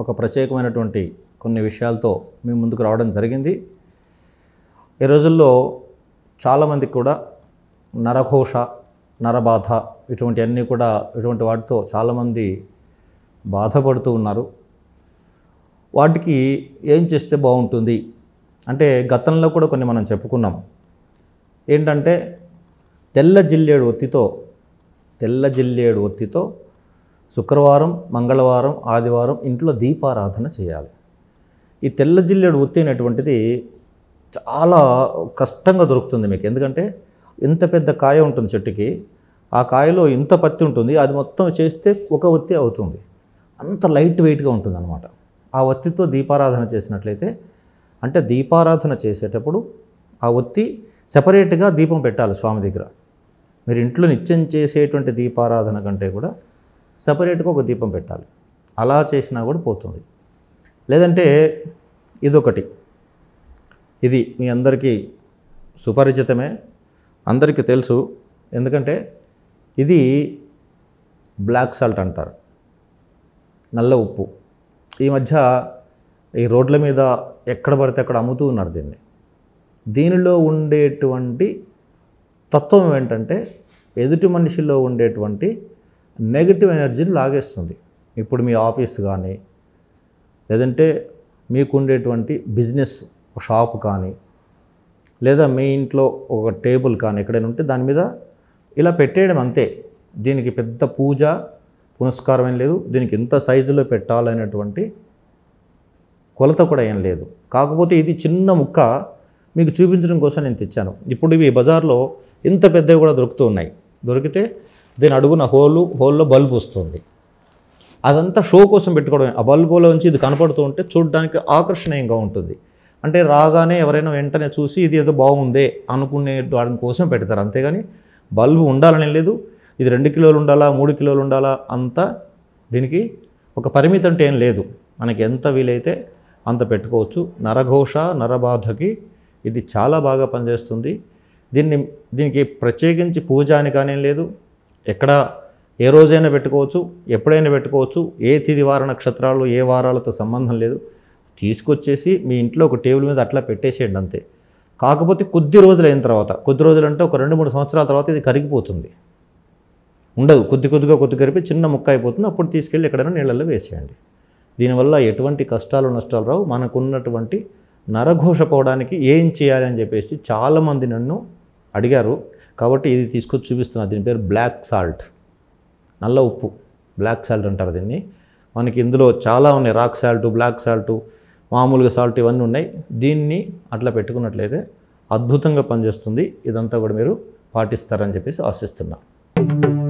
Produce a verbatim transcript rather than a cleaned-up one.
ఒక ప్రత్యేకమైనటువంటి కొన్ని విషయాలతో మీ ముందుకు రావడం జరిగింది. ఈ రోజుల్లో చాలామందికి కూడా నరఘోష, నరబాధ ఇటువంటి అన్నీ కూడా ఇటువంటి వాటితో చాలామంది బాధపడుతూ ఉన్నారు. వాటికి ఏం చేస్తే బాగుంటుంది అంటే గతంలో కూడా కొన్ని మనం చెప్పుకున్నాం. ఏంటంటే తెల్ల జిల్లేడు ఒత్తితో తెల్ల జిల్లేడు ఒత్తితో శుక్రవారం, మంగళవారం, ఆదివారం ఇంట్లో దీపారాధన చేయాలి. ఈ తెల్ల జిల్లేడు ఒత్తి అనేటువంటిది చాలా కష్టంగా దొరుకుతుంది మీకు. ఎందుకంటే ఇంత పెద్ద కాయ ఉంటుంది చెట్టుకి, ఆ కాయలో ఇంత పత్తి ఉంటుంది, అది మొత్తం చేస్తే ఒక ఒత్తి అవుతుంది. అంత లైట్ వెయిట్గా ఉంటుంది అన్నమాట. ఆ ఒత్తితో దీపారాధన చేసినట్లయితే అంటే దీపారాధన చేసేటప్పుడు ఆ ఒత్తి సెపరేట్గా దీపం పెట్టాలి స్వామి దగ్గర. మీరు ఇంట్లో నిత్యం చేసేటువంటి దీపారాధన కంటే కూడా సపరేట్గా ఒక దీపం పెట్టాలి. అలా చేసినా కూడా పోతుంది. లేదంటే ఇదొకటి, ఇది మీ అందరికీ సుపరిచితమే, అందరికీ తెలుసు. ఎందుకంటే ఇది బ్లాక్ సాల్ట్ అంటారు, నల్ల ఉప్పు. ఈ మధ్య ఈ రోడ్ల మీద ఎక్కడ పడితే అక్కడ అమ్ముతూ ఉన్నారు దీన్ని. దీనిలో ఉండేటువంటి తత్వం ఏంటంటే ఎదుటి మనిషిలో ఉండేటువంటి నెగిటివ్ ఎనర్జీని లాగేస్తుంది. ఇప్పుడు మీ ఆఫీస్ కానీ లేదంటే మీకు ఉండేటువంటి బిజినెస్ షాప్ కానీ లేదా మీ ఇంట్లో ఒక టేబుల్ కానీ ఎక్కడైనా ఉంటే దాని మీద ఇలా పెట్టేయడం అంతే. దీనికి పెద్ద పూజ పునస్కారం ఏం లేదు. దీనికి ఎంత సైజులో పెట్టాలనేటువంటి కొలత కూడా ఏం లేదు. కాకపోతే ఇది చిన్న ముక్క మీకు చూపించడం కోసం నేను తెచ్చాను. ఇప్పుడు ఇవి బజార్లో ఇంత పెద్దవి కూడా దొరుకుతూ ఉన్నాయి. దొరికితే దీని అడుగున హోలు హోల్లో బల్బు వస్తుంది. అదంతా షో కోసం పెట్టుకోవడం. ఆ బల్బులో నుంచి ఇది కనపడుతూ ఉంటే చూడడానికి ఆకర్షణీయంగా ఉంటుంది. అంటే రాగానే ఎవరైనా వెంటనే చూసి ఇది ఏదో బాగుందే అనుకునే వాడి కోసం పెడతారు. అంతేగాని బల్బు ఉండాలని లేదు. ఇది రెండు కిలోలు ఉండాలా, మూడు కిలోలు ఉండాలా, అంతా దీనికి ఒక పరిమితి అంటే ఏం లేదు. మనకి ఎంత వీలైతే అంత పెట్టుకోవచ్చు. నరఘోష, నరబాధకి ఇది చాలా బాగా పనిచేస్తుంది. దీన్ని దీనికి ప్రత్యేకించి పూజ అని కానీ లేదు. ఎక్కడ ఏ రోజైనా పెట్టుకోవచ్చు, ఎప్పుడైనా పెట్టుకోవచ్చు. ఏ తిది వార నక్షత్రాలు ఏ వారాలతో సంబంధం లేదు. తీసుకొచ్చేసి మీ ఇంట్లో ఒక టేబుల్ మీద అట్లా పెట్టేసేయండి అంతే. కాకపోతే కొద్ది రోజులు అయిన తర్వాత, కొద్ది రోజులు అంటే ఒక రెండు మూడు సంవత్సరాల తర్వాత ఇది కరిగిపోతుంది. ఉండదు, కొద్ది కొద్దిగా కొద్ది కరిపి చిన్న ముక్క అయిపోతుంది. అప్పుడు తీసుకెళ్ళి ఎక్కడైనా నీళ్ళల్లో వేసేయండి. దీనివల్ల ఎటువంటి కష్టాలు నష్టాలు రావు. మనకున్నటువంటి నరఘోష పోవడానికి ఏం చేయాలి అని చెప్పేసి చాలామంది నన్ను అడిగారు. కాబట్టి ఇది తీసుకొచ్చి చూపిస్తున్నా. దీని పేరు బ్లాక్ సాల్ట్, నల్ల ఉప్పు, బ్లాక్ సాల్ట్ అంటారు దీన్ని. మనకి ఇందులో చాలా ఉన్నాయి. రాక్ సాల్ట్, బ్లాక్ సాల్ట్, మామూలుగా సాల్ట్ ఇవన్నీ ఉన్నాయి. దీన్ని అట్లా పెట్టుకున్నట్లయితే అద్భుతంగా పనిచేస్తుంది. ఇదంతా కూడా మీరు పాటిస్తారని చెప్పేసి ఆశిస్తున్నా.